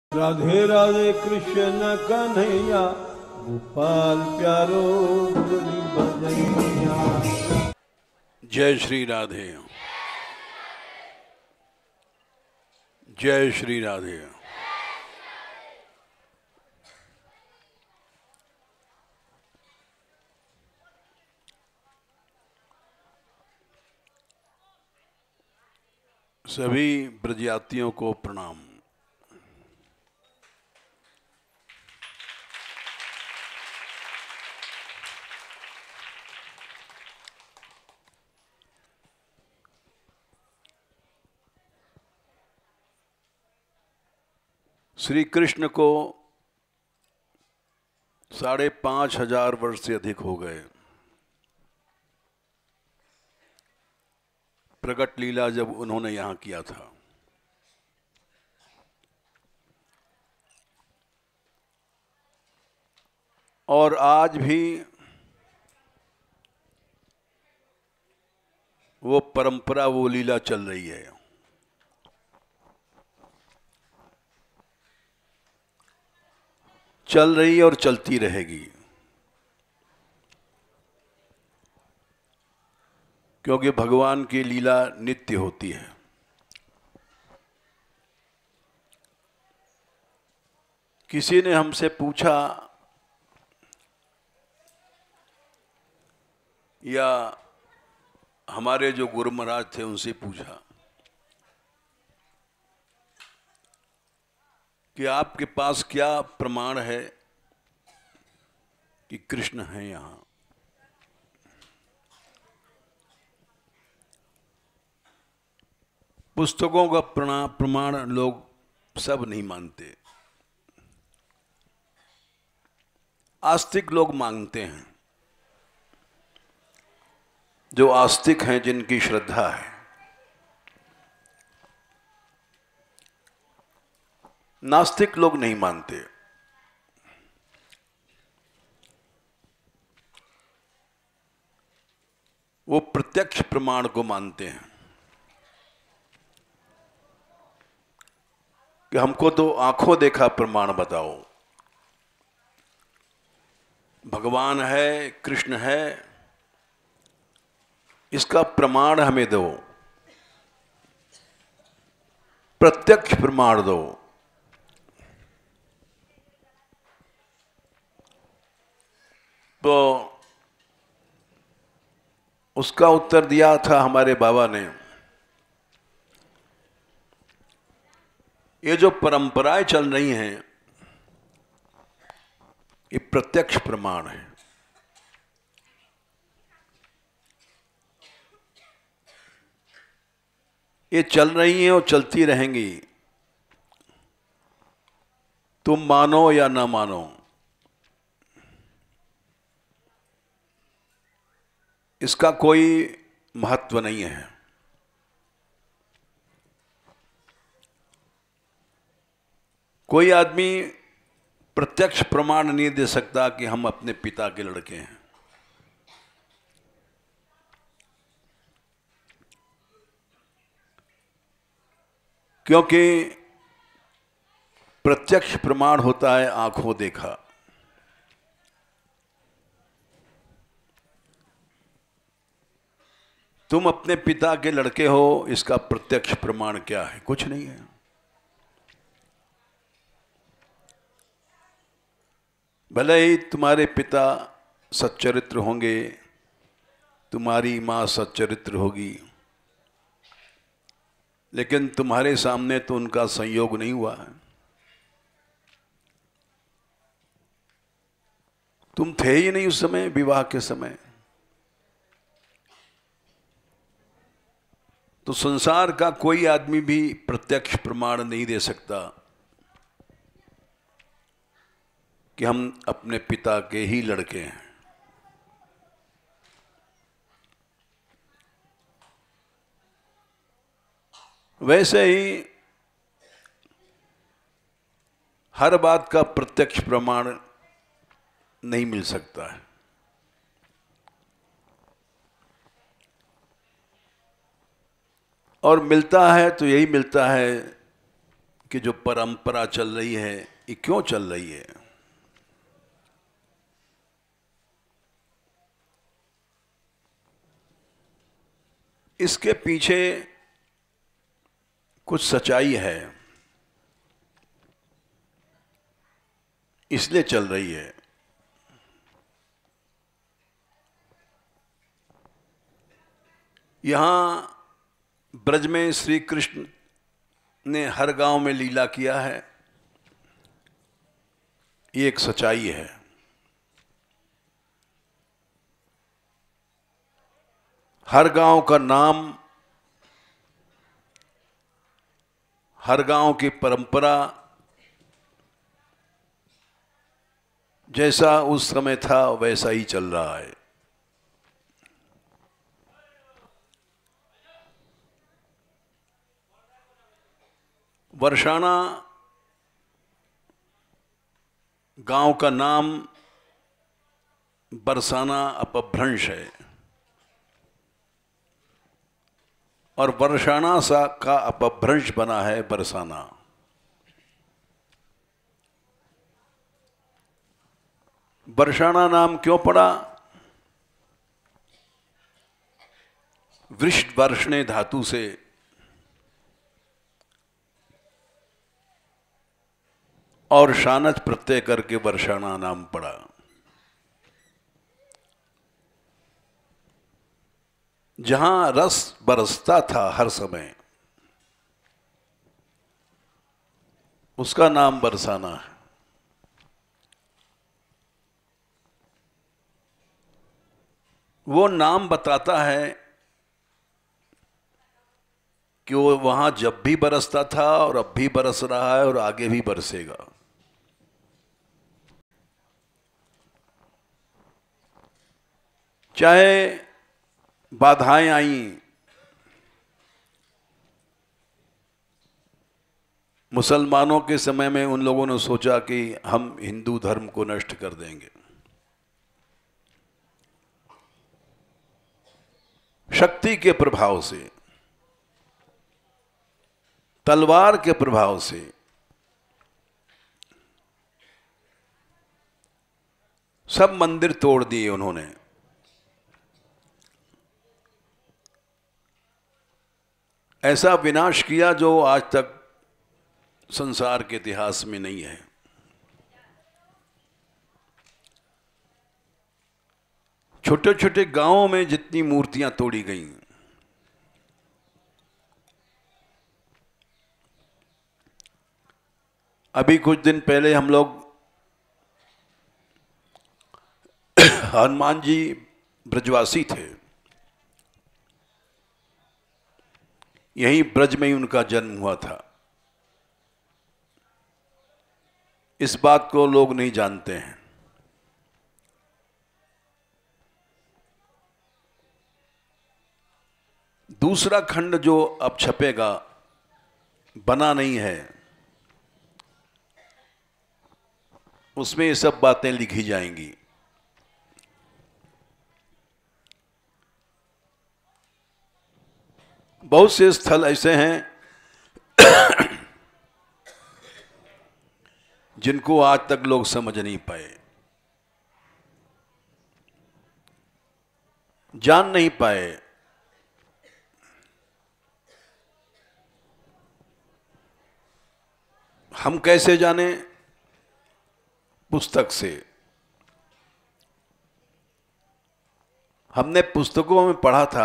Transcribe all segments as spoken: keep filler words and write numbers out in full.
राधे राधे कृष्ण कन्हैया गोपाल प्यारो मुरली बजैया। जय श्री राधे, जय श्री राधे। सभी ब्रजयात्रियों को प्रणाम। श्री कृष्ण को साढ़े पांच हजार वर्ष से अधिक हो गए। प्रकट लीला जब उन्होंने यहां किया था, और आज भी वो परंपरा, वो लीला चल रही है। चल रही है और चलती रहेगी, क्योंकि भगवान की लीला नित्य होती है। किसी ने हमसे पूछा, या हमारे जो गुरु महाराज थे उनसे पूछा कि आपके पास क्या प्रमाण है कि कृष्ण है यहां। पुस्तकों का प्रमाण लोग सब नहीं मानते, आस्तिक लोग मांगते हैं। जो आस्तिक हैं, जिनकी श्रद्धा है, नास्तिक लोग नहीं मानते। वो प्रत्यक्ष प्रमाण को मानते हैं कि हमको तो आंखों देखा प्रमाण बताओ, भगवान है, कृष्ण है, इसका प्रमाण हमें दो, प्रत्यक्ष प्रमाण दो। तो उसका उत्तर दिया था हमारे बाबा ने, ये जो परंपराएं चल रही हैं, ये प्रत्यक्ष प्रमाण है। ये चल रही हैं और चलती रहेंगी, तुम मानो या ना मानो। इसका कोई महत्व नहीं है। कोई आदमी प्रत्यक्ष प्रमाण नहीं दे सकता कि हम अपने पिता के लड़के हैं। क्योंकि प्रत्यक्ष प्रमाण होता है आंखों देखा। तुम अपने पिता के लड़के हो, इसका प्रत्यक्ष प्रमाण क्या है? कुछ नहीं है। भले ही तुम्हारे पिता सच्चरित्र होंगे, तुम्हारी मां सच्चरित्र होगी, लेकिन तुम्हारे सामने तो उनका संयोग नहीं हुआ है। तुम थे ही नहीं उस समय, विवाह के समय। तो संसार का कोई आदमी भी प्रत्यक्ष प्रमाण नहीं दे सकता कि हम अपने पिता के ही लड़के हैं। वैसे ही हर बात का प्रत्यक्ष प्रमाण नहीं मिल सकता है। और मिलता है तो यही मिलता है कि जो परंपरा चल रही है ये क्यों चल रही है। इसके पीछे कुछ सच्चाई है, इसलिए चल रही है। यहां ब्रज में श्री कृष्ण ने हर गांव में लीला किया है, ये एक सच्चाई है। हर गांव का नाम, हर गांव की परंपरा जैसा उस समय था वैसा ही चल रहा है। बरसाना गांव का नाम बरसाना अपभ्रंश है और बरसाना सा का अपभ्रंश बना है बरसाना। बरसाना नाम क्यों पड़ा? वृष्ट वर्षणे धातु से और शानच प्रत्यय करके बरसाना नाम पड़ा। जहां रस बरसता था हर समय, उसका नाम बरसाना है। वो नाम बताता है कि वो वहां जब भी बरसता था और अब भी बरस रहा है और आगे भी बरसेगा। चाहे बाधाएं आईं, मुसलमानों के समय में उन लोगों ने सोचा कि हम हिंदू धर्म को नष्ट कर देंगे। शक्ति के प्रभाव से, तलवार के प्रभाव से सब मंदिर तोड़ दिए उन्होंने। ऐसा विनाश किया जो आज तक संसार के इतिहास में नहीं है। छोटे छोटे गांवों में जितनी मूर्तियां तोड़ी गई, अभी कुछ दिन पहले हम लोग हनुमान जी ब्रजवासी थे, यहीं ब्रज में ही उनका जन्म हुआ था। इस बात को लोग नहीं जानते हैं। दूसरा खंड जो अब छपेगा बना नहीं है, उसमें ये सब बातें लिखी जाएंगी। बहुत से स्थल ऐसे हैं जिनको आज तक लोग समझ नहीं पाए, जान नहीं पाए। हम कैसे जाने? पुस्तक से। हमने पुस्तकों में पढ़ा था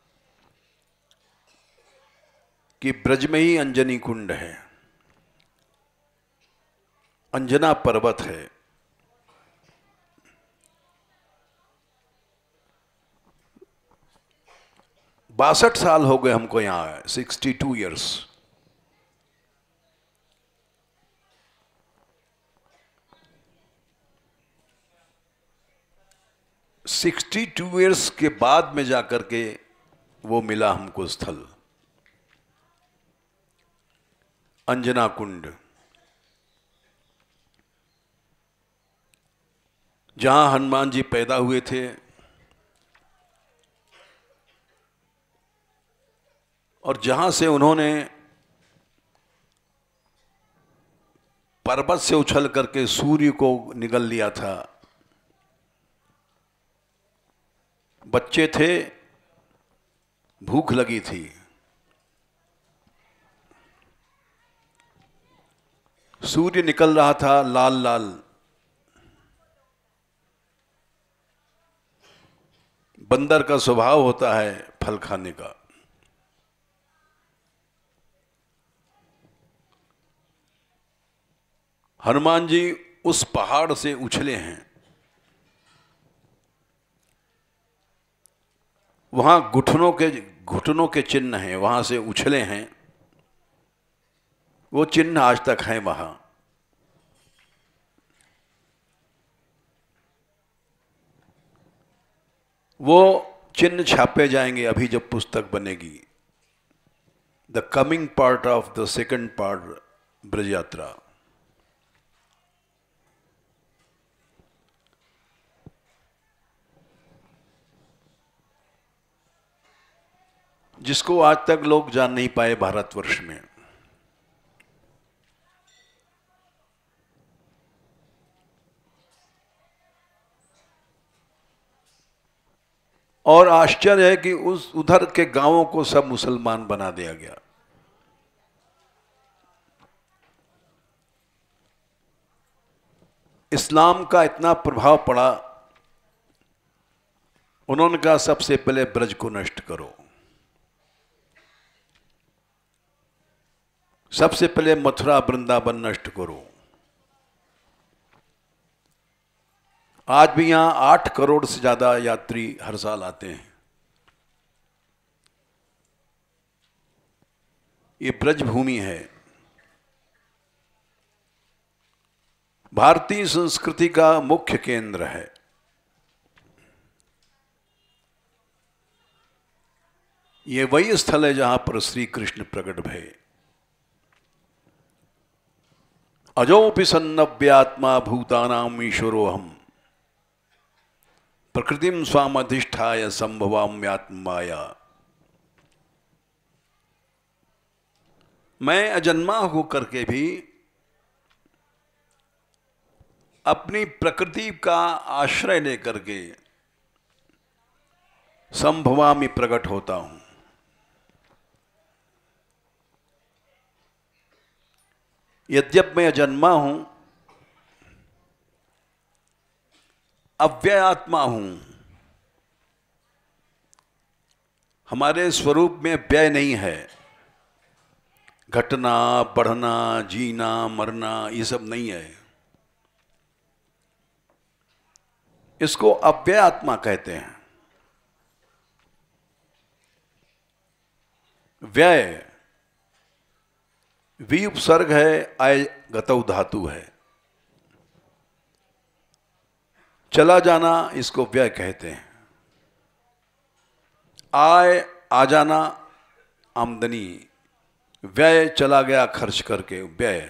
कि ब्रज में ही अंजनी कुंड है, अंजना पर्वत है। बासठ साल हो गए हमको यहां आए, sixty two years. Sixty two years के बाद में जाकर के वो मिला हमको स्थल, अंजना कुंड, जहां हनुमान जी पैदा हुए थे और जहां से उन्होंने पर्वत से उछल करके सूर्य को निगल लिया था। बच्चे थे, भूख लगी थी, सूर्य निकल रहा था लाल लाल, बंदर का स्वभाव होता है फल खाने का। हनुमान जी उस पहाड़ से उछले हैं, वहां घुटनों के घुटनों के चिन्ह हैं, वहां से उछले हैं, वो चिन्ह आज तक हैं वहां। वो चिन्ह छापे जाएंगे अभी जब पुस्तक बनेगी, the coming part of the second part, Braj यात्रा। जिसको आज तक लोग जान नहीं पाए भारतवर्ष में। और आश्चर्य है कि उस उधर के गांवों को सब मुसलमान बना दिया गया। इस्लाम का इतना प्रभाव पड़ा, उन्होंने कहा सबसे पहले ब्रज को नष्ट करो, सबसे पहले मथुरा वृंदावन नष्ट करो। आज भी यहां आठ करोड़ से ज्यादा यात्री हर साल आते हैं। ये ब्रज भूमि है, भारतीय संस्कृति का मुख्य केंद्र है। ये वही स्थल है जहां पर श्री कृष्ण प्रकट भये। अजोपि सन्नव्यात्मा भूतानाम ईश्वरोऽहम् प्रकृतिम स्वाम अधिष्ठाय संभवाम्यात्म माया। मैं अजन्मा होकर के भी अपनी प्रकृति का आश्रय लेकर के संभवामि प्रकट होता हूं। यद्यप मैं अजन्मा हूं, अव्यय आत्मा हूं, हमारे स्वरूप में व्यय नहीं है। घटना, बढ़ना, जीना, मरना, ये सब नहीं है। इसको अव्यय आत्मा कहते हैं। व्यय वी उपसर्ग है, आय गतौ धातु है। चला जाना इसको व्यय कहते हैं। आय आ जाना, आमदनी, व्यय चला गया खर्च करके, व्यय।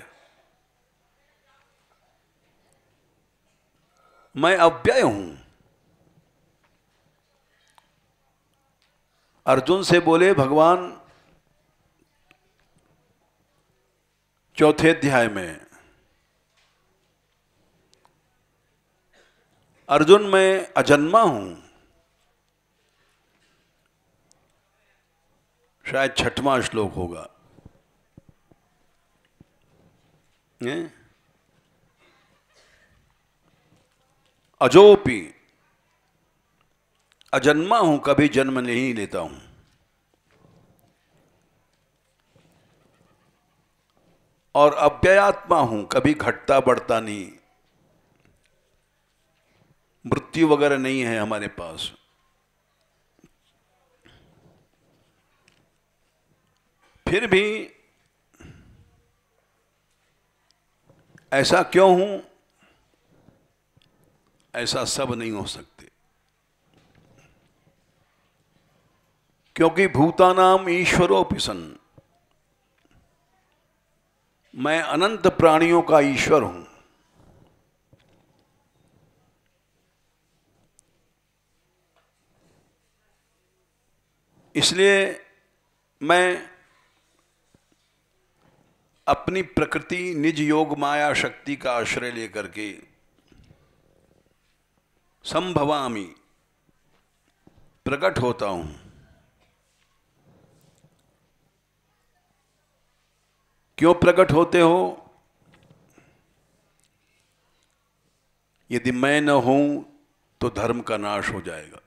मैं अव्यय हूं। अर्जुन से बोले भगवान चौथे अध्याय में, अर्जुन मैं अजन्मा हूं। शायद छठवां श्लोक होगा। अजोपि, अजन्मा हूं, कभी जन्म नहीं लेता हूं। और अव्ययात्मा हूं, कभी घटता बढ़ता नहीं, मृत्यु वगैरह नहीं है हमारे पास। फिर भी ऐसा क्यों हूं? ऐसा सब नहीं हो सकते, क्योंकि भूतानाम ईश्वरोऽपि सन्, मैं अनंत प्राणियों का ईश्वर हूं। इसलिए मैं अपनी प्रकृति निज योग माया शक्ति का आश्रय लेकर के संभवामि, प्रकट होता हूं। क्यों प्रकट होते हो? यदि मैं न हूं तो धर्म का नाश हो जाएगा।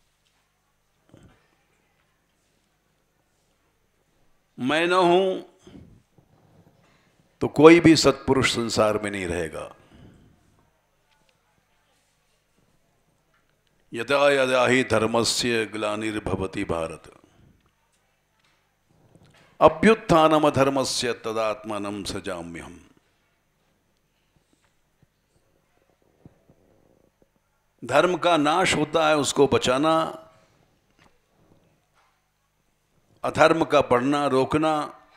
मैं न हूं तो कोई भी सत्पुरुष संसार में नहीं रहेगा। यदा यदा ही धर्मस्य ग्लानिर्भवति भारत अभ्युत्थानम धर्मस्य तदात्मानं सृजाम्यहम्। धर्म का नाश होता है, उसको बचाना, अधर्म का बढ़ना रोकना,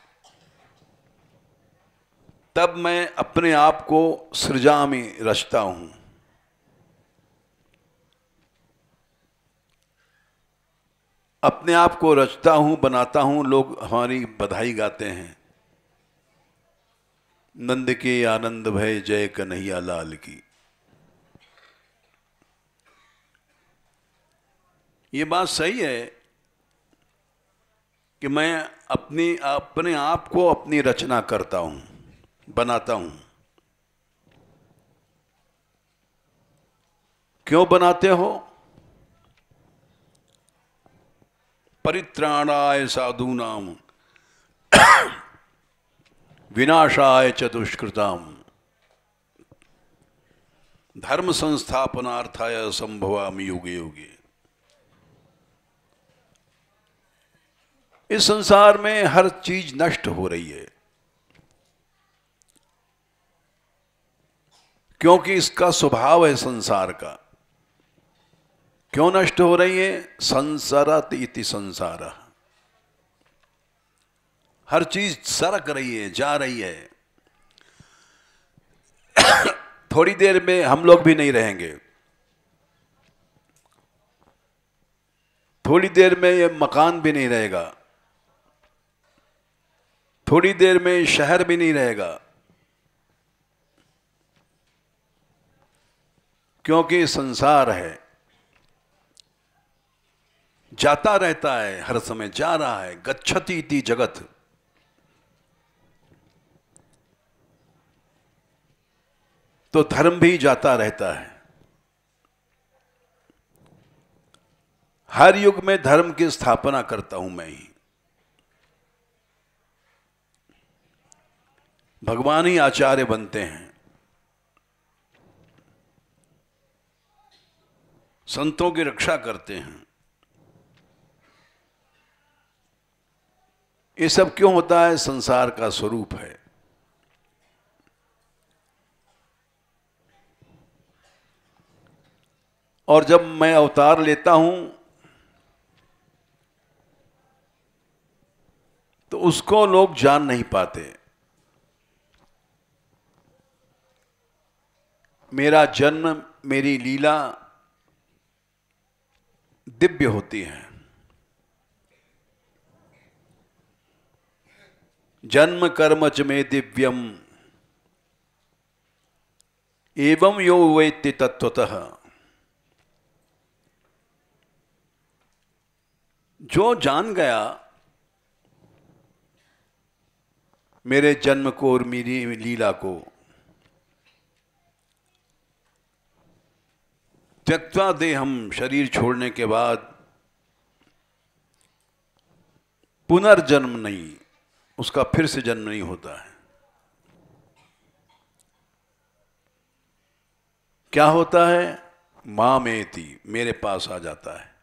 तब मैं अपने आप को सृजामि, रचता हूं। अपने आप को रचता हूं, बनाता हूं। लोग हमारी बधाई गाते हैं, नंद के आनंद भय जय कन्हैया लाल की। ये बात सही है कि मैं अपनी अपने आप को अपनी रचना करता हूं, बनाता हूं। क्यों बनाते हो? परित्राणाय साधूनाम विनाशाय च दुष्कृताम धर्म संस्थापनार्थाय संभवामि युगे युगे। इस संसार में हर चीज नष्ट हो रही है, क्योंकि इसका स्वभाव है संसार का। क्यों नष्ट हो रही है? संसारत इति संसार। हर चीज सरक रही है, जा रही है। थोड़ी देर में हम लोग भी नहीं रहेंगे। थोड़ी देर में ये मकान भी नहीं रहेगा। थोड़ी देर में शहर भी नहीं रहेगा, क्योंकि संसार है, जाता रहता है, हर समय जा रहा है। गच्छति इति जगत। तो धर्म भी जाता रहता है। हर युग में धर्म की स्थापना करता हूं मैं ही। भगवान ही आचार्य बनते हैं, संतों की रक्षा करते हैं। ये सब क्यों होता है? संसार का स्वरूप है। और जब मैं अवतार लेता हूं तो उसको लोग जान नहीं पाते। मेरा जन्म, मेरी लीला दिव्य होती है। जन्म कर्म च मे दिव्यम एवं यो वेत्ति तत्वतः। जो जान गया मेरे जन्म को और मेरी लीला को, त्यक्त्वा देहम, शरीर छोड़ने के बाद पुनर्जन्म नहीं, उसका फिर से जन्म नहीं होता है। क्या होता है? मामेति, मेरे पास आ जाता है।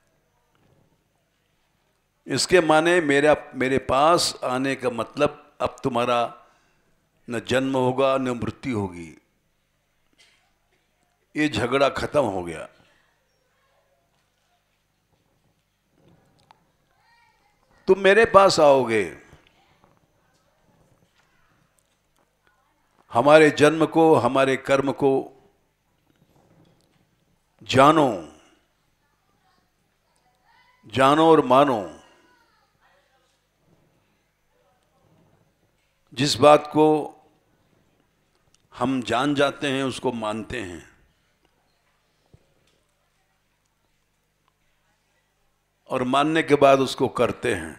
इसके माने मेरा मेरे पास आने का मतलब अब तुम्हारा न जन्म होगा न मृत्यु होगी। ये झगड़ा खत्म हो गया। तुम मेरे पास आओगे, हमारे जन्म को, हमारे कर्म को जानो, जानो और मानो। जिस बात को हम जान जाते हैं उसको मानते हैं, और मानने के बाद उसको करते हैं।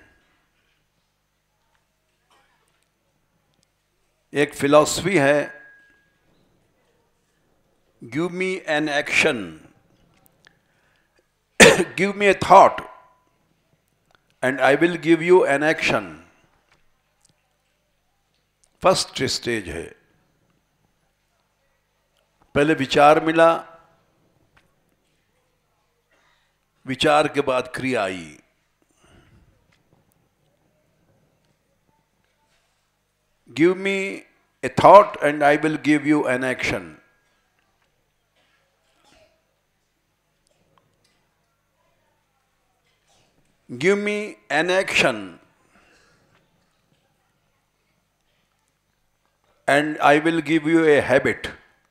एक फिलॉसफी है, give me an action, give me a thought and I will give you an action. First stage है, पहले विचार मिला, विचार के बाद क्रिया आई। Give me a thought and I will give you an action. Give me an action and I will give you a habit.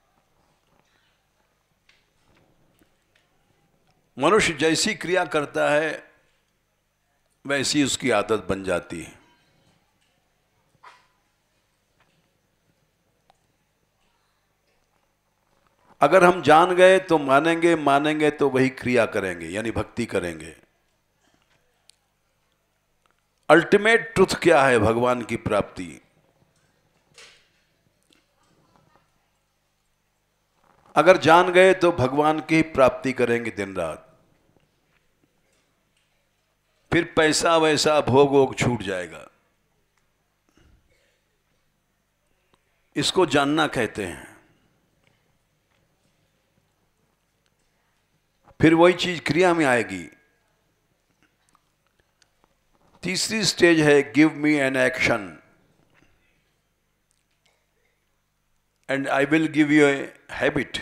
मनुष्य जैसी क्रिया करता है वैसी उसकी आदत बन जाती है। अगर हम जान गए तो मानेंगे, मानेंगे तो वही क्रिया करेंगे, यानी भक्ति करेंगे। अल्टीमेट ट्रुथ क्या है? भगवान की प्राप्ति। अगर जान गए तो भगवान की प्राप्ति करेंगे दिन रात। फिर पैसा वैसा भोग वोग छूट जाएगा। इसको जानना कहते हैं। फिर वही चीज क्रिया में आएगी। तीसरी स्टेज है, give me an action and I will give you a habit.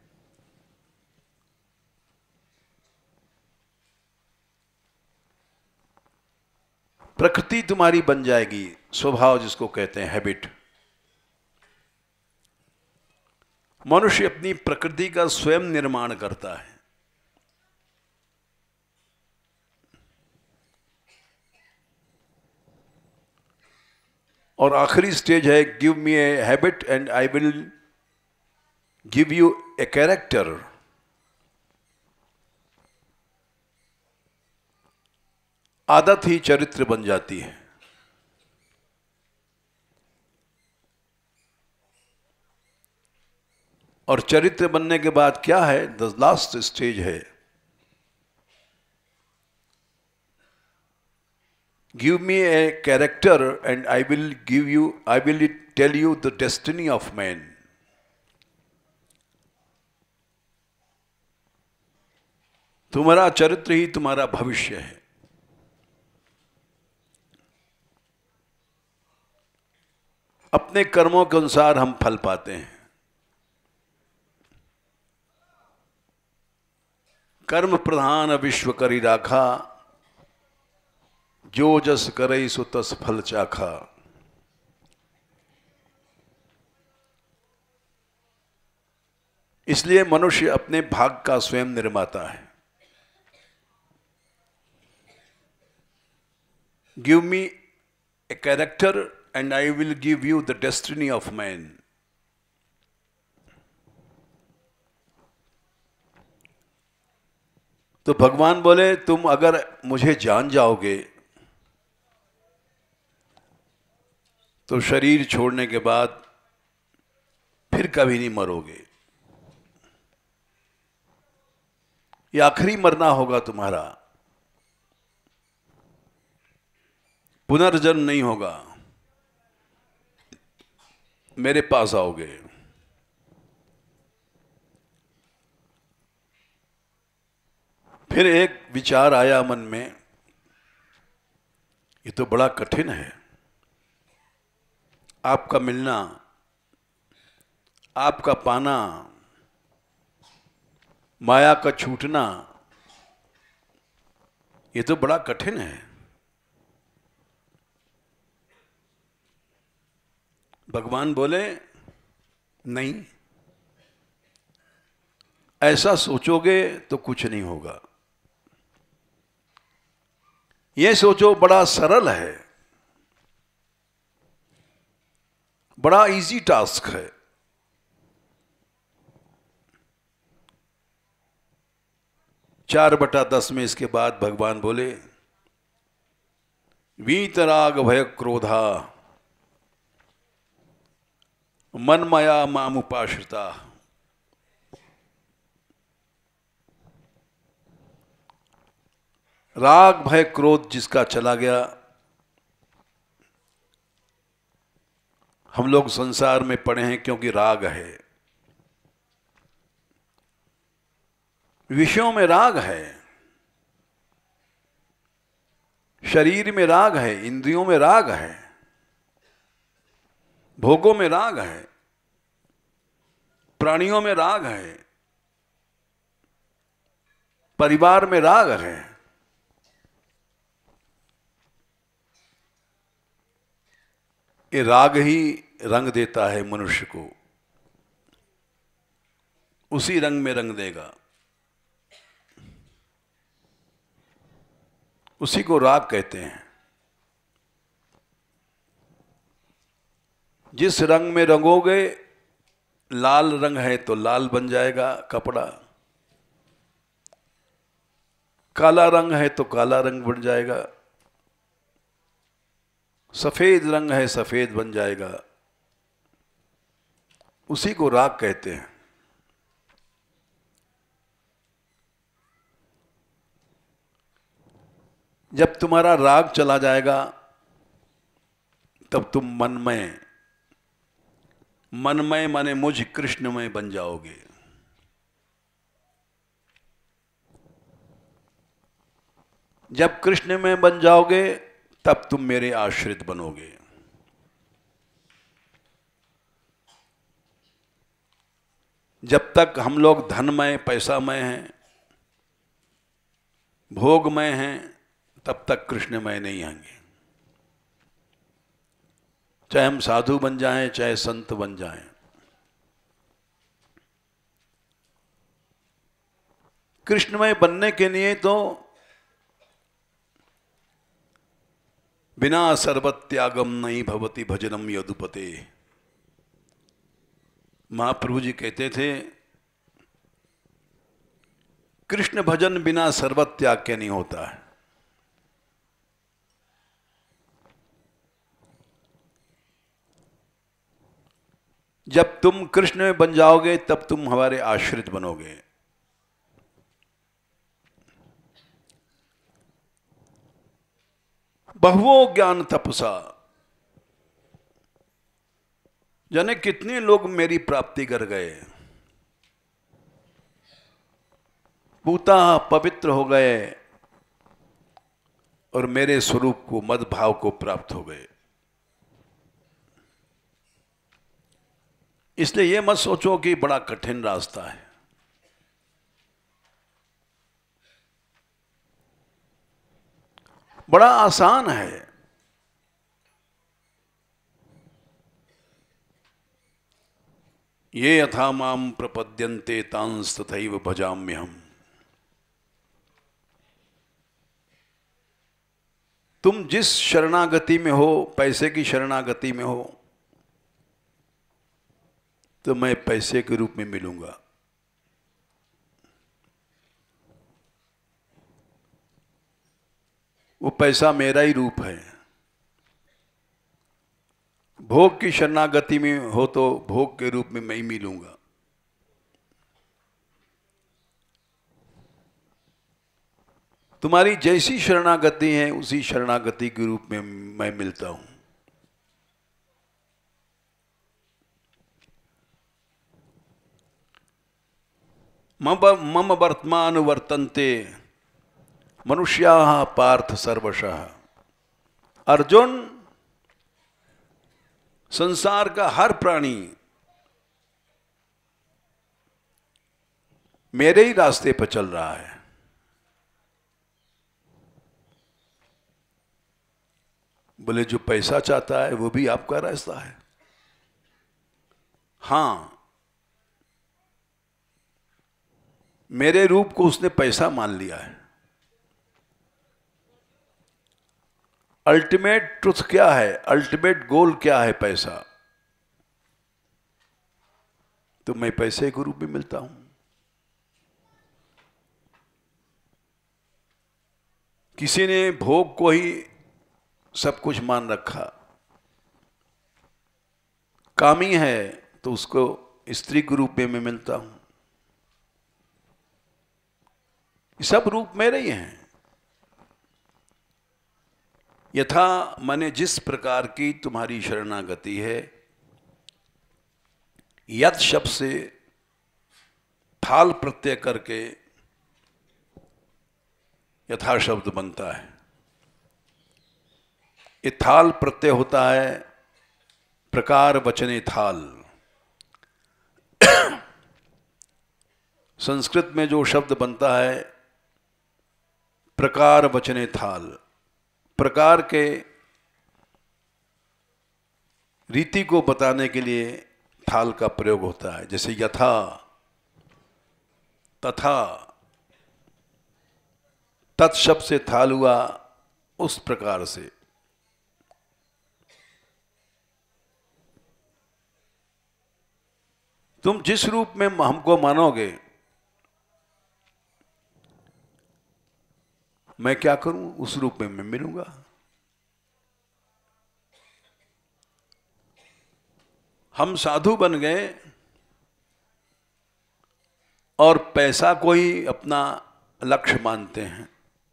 प्रकृति तुम्हारी बन जाएगी, स्वभाव जिसको कहते हैं हैबिट। मनुष्य अपनी प्रकृति का स्वयं निर्माण करता है। और आखिरी स्टेज है, give me a habit and I will give you a character. आदत ही चरित्र बन जाती है। और चरित्र बनने के बाद क्या है? द लास्ट स्टेज है, give me a character and I will give you I will tell you the destiny of man. तुम्हारा चरित्र ही तुम्हारा भविष्य है। अपने कर्मों के अनुसार हम फल पाते हैं। कर्म प्रधान विश्व करी राखा, जो जस करई सो तस फल चाखा। इसलिए मनुष्य अपने भाग का स्वयं निर्माता है। Give me a character and I will give you the destiny of man. तो भगवान बोले, तुम अगर मुझे जान जाओगे तो शरीर छोड़ने के बाद फिर कभी नहीं मरोगे। ये आखिरी मरना होगा तुम्हारा, पुनर्जन्म नहीं होगा। मेरे पास आओगे। फिर एक विचार आया मन में, ये तो बड़ा कठिन है। आपका मिलना, आपका पाना, माया का छूटना, ये तो बड़ा कठिन है। भगवान बोले, नहीं, ऐसा सोचोगे तो कुछ नहीं होगा। ये सोचो बड़ा सरल है। बड़ा इजी टास्क है। चार बटा दस में इसके बाद भगवान बोले वीतराग भय क्रोधा मनमया मामुपाश्रिता। राग भय क्रोध जिसका चला गया, हम लोग संसार में पड़े हैं क्योंकि राग है, विषयों में राग है, शरीर में राग है, इंद्रियों में राग है, भोगों में राग है, प्राणियों में राग है, परिवार में राग है। ये राग ही रंग देता है मनुष्य को, उसी रंग में रंग देगा, उसी को राग कहते हैं। जिस रंग में रंगोगे, लाल रंग है तो लाल बन जाएगा कपड़ा, काला रंग है तो काला रंग बन जाएगा, सफेद रंग है सफेद बन जाएगा, उसी को राग कहते हैं। जब तुम्हारा राग चला जाएगा तब तुम मनमय, मनमय माने मुझ कृष्णमय बन जाओगे। जब कृष्णमय बन जाओगे तब तुम मेरे आश्रित बनोगे। जब तक हम लोग धनमय पैसामय हैं, भोगमय हैं, तब तक कृष्णमय नहीं आएंगे। चाहे हम साधु बन जाएं, चाहे संत बन जाएं, कृष्णमय बनने के लिए तो बिना सर्वत्यागम नहीं भवति भजनम यदुपते। महाप्रभु जी कहते थे कृष्ण भजन बिना सर्वत्याग के नहीं होता है। जब तुम कृष्ण में बन जाओगे तब तुम हमारे आश्रित बनोगे। बहुओं ज्ञान तपसा, जाने कितने लोग मेरी प्राप्ति कर गए, पूता पवित्र हो गए और मेरे स्वरूप को, मद भाव को प्राप्त हो गए। इसलिए यह मत सोचो कि बड़ा कठिन रास्ता है। बड़ा आसान है। ये यथा माम प्रपद्यन्ते तांस तथैव भजाम्यहम्। तुम जिस शरणागति में हो, पैसे की शरणागति में हो, तो मैं पैसे के रूप में मिलूंगा। वो पैसा मेरा ही रूप है। भोग की शरणागति में हो तो भोग के रूप में मैं ही मिलूंगा। तुम्हारी जैसी शरणागति है उसी शरणागति के रूप में मैं मिलता हूं। मम वर्तमान वर्तन्ते मनुष्याः पार्थ सर्वशः। अर्जुन, संसार का हर प्राणी मेरे ही रास्ते पर चल रहा है। बोले जो पैसा चाहता है वो भी आपका रास्ता है। हां, मेरे रूप को उसने पैसा मान लिया है। अल्टीमेट ट्रुथ क्या है, अल्टीमेट गोल क्या है? पैसा। तो मैं पैसे के रूप में मिलता हूं। किसी ने भोग को ही सब कुछ मान रखा, कामी है तो उसको स्त्री के रूप में मैं मिलता हूं। सब रूप मेरे ही हैं। यथा माने जिस प्रकार की तुम्हारी शरणागति है, यद शब्द से थाल प्रत्यय करके यथा शब्द बनता है। ये थाल प्रत्यय होता है प्रकार वचने थाल। संस्कृत में जो शब्द बनता है प्रकार वचने थाल, प्रकार के रीति को बताने के लिए थाल का प्रयोग होता है। जैसे यथा, तथा, तत्शब्द से थाल हुआ, उस प्रकार से। तुम जिस रूप में हमको मानोगे, मैं क्या करूं, उस रूप में मैं मिलूंगा। हम साधु बन गए और पैसा को ही अपना लक्ष्य मानते हैं,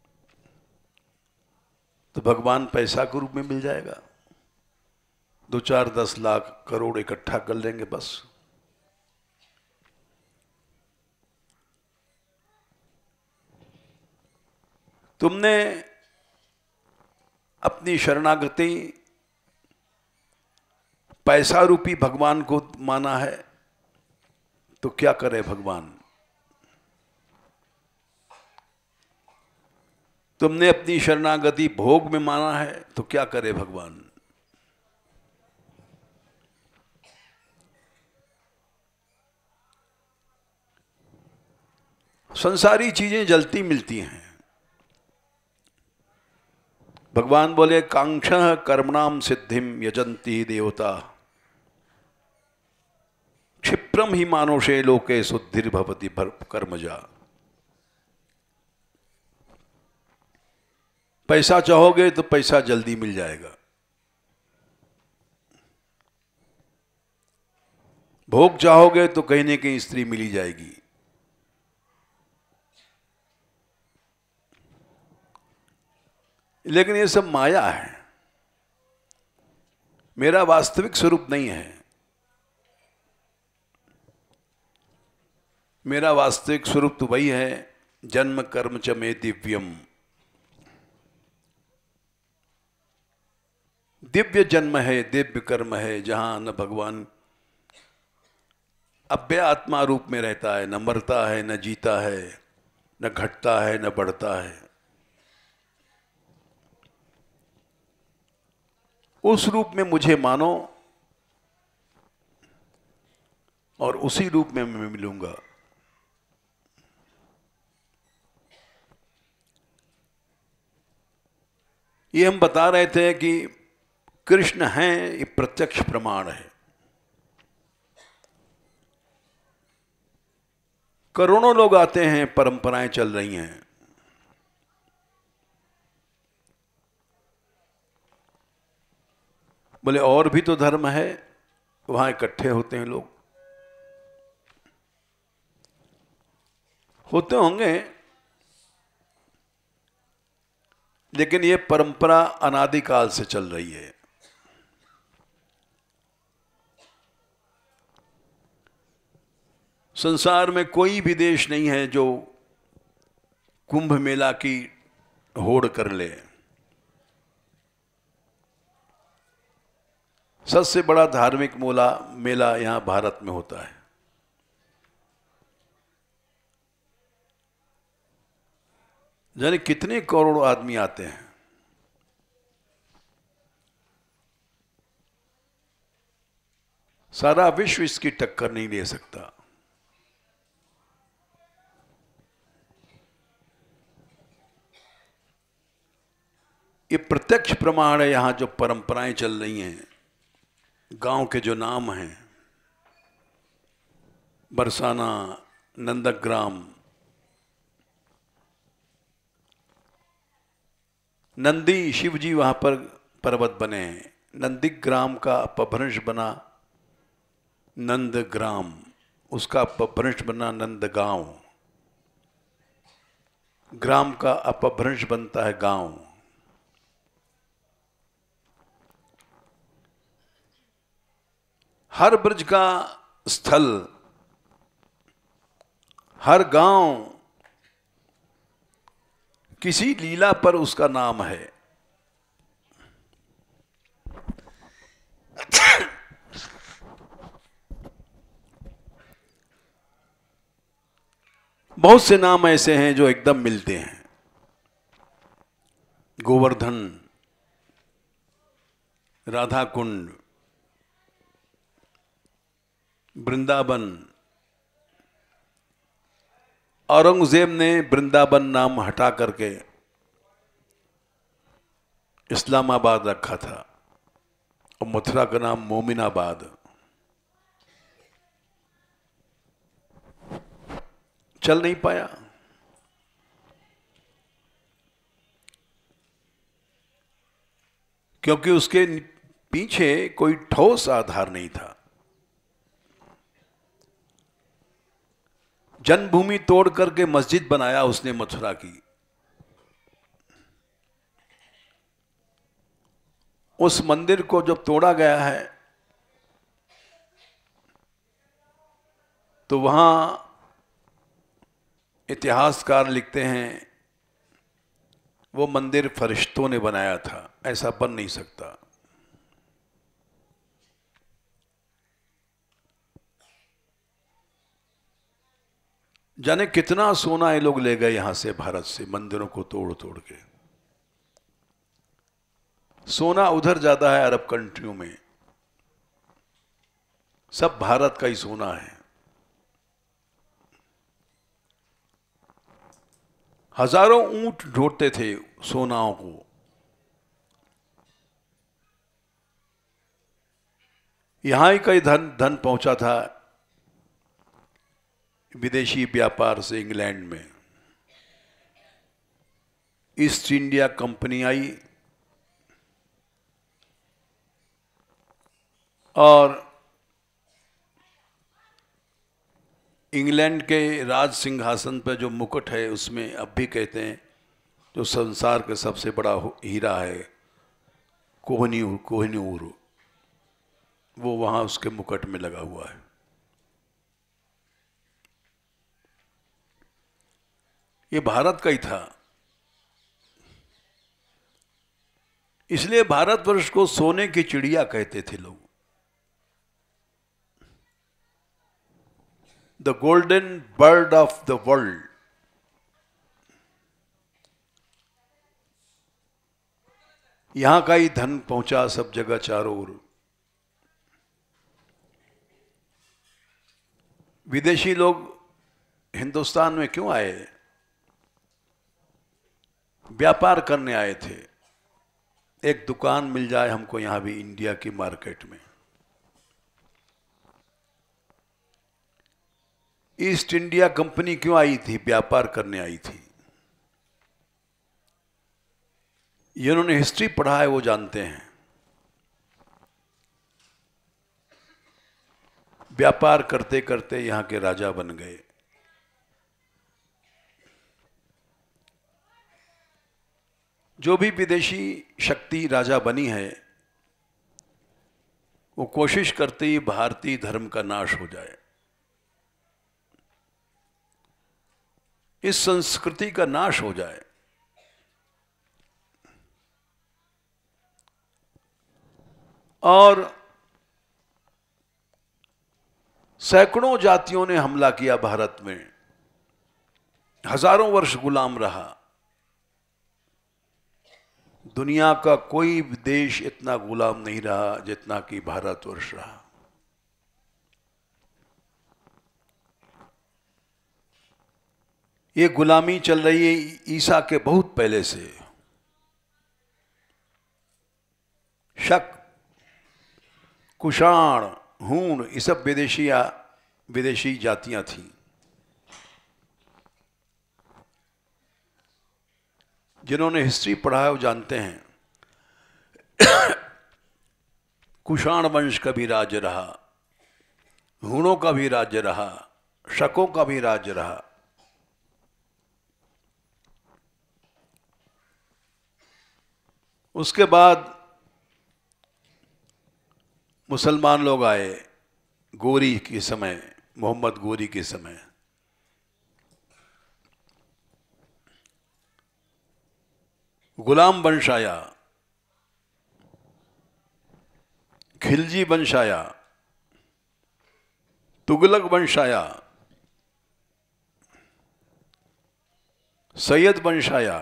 तो भगवान पैसा के रूप में मिल जाएगा। दो चार दस लाख करोड़ इकट्ठा कर लेंगे बस। तुमने अपनी शरणागति पैसा रूपी भगवान को माना है, तो क्या करे भगवान। तुमने अपनी शरणागति भोग में माना है, तो क्या करे भगवान। संसारी चीजें जलती मिलती हैं। भगवान बोले कांक्षः कर्मणाम सिद्धिम यजंती देवता, क्षिप्रम ही मानुषे लोके शुद्धिर्भवति कर्मजा। पैसा चाहोगे तो पैसा जल्दी मिल जाएगा, भोग चाहोगे तो कहीं न कहीं स्त्री मिली जाएगी। लेकिन ये सब माया है, मेरा वास्तविक स्वरूप नहीं है। मेरा वास्तविक स्वरूप तो वही है, जन्म कर्म च मे दिव्यम। दिव्य जन्म है, दिव्य कर्म है, जहां न भगवान अव्यय आत्मा रूप में रहता है, न मरता है, न जीता है, न घटता है, न बढ़ता है। उस रूप में मुझे मानो और उसी रूप में मैं मिलूंगा। ये हम बता रहे थे कि कृष्ण हैं, ये प्रत्यक्ष प्रमाण है। करोड़ों लोग आते हैं, परंपराएं चल रही हैं। बोले और भी तो धर्म है, वहां इकट्ठे होते हैं लोग। होते होंगे, लेकिन ये परंपरा अनादिकाल से चल रही है। संसार में कोई भी देश नहीं है जो कुंभ मेला की होड़ कर ले। सबसे बड़ा धार्मिक मोला मेला यहां भारत में होता है। जाने कितने करोड़ आदमी आते हैं। सारा विश्व इसकी टक्कर नहीं ले सकता। ये प्रत्यक्ष प्रमाण है। यहां जो परंपराएं चल रही हैं, गांव के जो नाम हैं, बरसाना, नंदग्राम, नंदी शिवजी वहां पर पर्वत बने हैं। नंदीग्राम का अपभ्रंश बना नंदग्राम, उसका अपभ्रंश बना नंदगांव, ग्राम का अपभ्रंश बनता है गांव। हर ब्रज का स्थल, हर गांव किसी लीला पर उसका नाम है। बहुत से नाम ऐसे हैं जो एकदम मिलते हैं। गोवर्धन, राधा कुंड, वृंदावन। औरंगजेब ने वृंदावन नाम हटा करके इस्लामाबाद रखा था और मथुरा का नाम मोमिनाबाद। चल नहीं पाया, क्योंकि उसके पीछे कोई ठोस आधार नहीं था। जन्मभूमि तोड़ करके मस्जिद बनाया उसने मथुरा की। उस मंदिर को जब तोड़ा गया है तो वहां इतिहासकार लिखते हैं वो मंदिर फरिश्तों ने बनाया था, ऐसा बन नहीं सकता। जाने कितना सोना ये लोग ले गए यहां से, भारत से, मंदिरों को तोड़ तोड़ के। सोना उधर ज्यादा है अरब कंट्रियों में, सब भारत का ही सोना है। हजारों ऊंट ढोते थे सोनाओं को। यहां ही कई धन धन पहुंचा था विदेशी व्यापार से इंग्लैंड में। ईस्ट इंडिया कंपनी आई और इंग्लैंड के राज सिंहासन पर जो मुकुट है उसमें अब भी कहते हैं जो संसार का सबसे बड़ा हीरा है कोहिनूर कोहिनूर, वो वहां उसके मुकुट में लगा हुआ है। ये भारत का ही था। इसलिए भारतवर्ष को सोने की चिड़िया कहते थे लोग, the golden bird of the world. यहां का ही धन पहुंचा सब जगह चारों ओर। विदेशी लोग हिंदुस्तान में क्यों आए? व्यापार करने आए थे। एक दुकान मिल जाए हमको यहां भी इंडिया की मार्केट में। ईस्ट इंडिया कंपनी क्यों आई थी? व्यापार करने आई थी। जिन्होंने हिस्ट्री पढ़ा है वो जानते हैं व्यापार करते करते यहां के राजा बन गए। जो भी विदेशी शक्ति राजा बनी है वो कोशिश करते ही भारतीय धर्म का नाश हो जाए, इस संस्कृति का नाश हो जाए। और सैकड़ों जातियों ने हमला किया भारत में, हजारों वर्ष गुलाम रहा। दुनिया का कोई देश इतना गुलाम नहीं रहा जितना कि भारतवर्ष रहा। ये गुलामी चल रही है ईसा के बहुत पहले से। शक, कुषाण, हूण, ये सब विदेशी विदेशी जातियां थीं। जिन्होंने हिस्ट्री पढ़ा है वो जानते हैं कुषाण वंश का भी राज्य रहा, हूणों का भी राज्य रहा, शकों का भी राज्य रहा। उसके बाद मुसलमान लोग आए गोरी के समय, मोहम्मद गोरी के समय। गुलाम वंश आया, खिलजी वंश आया, तुगलक वंश आया, सैयद वंश आया,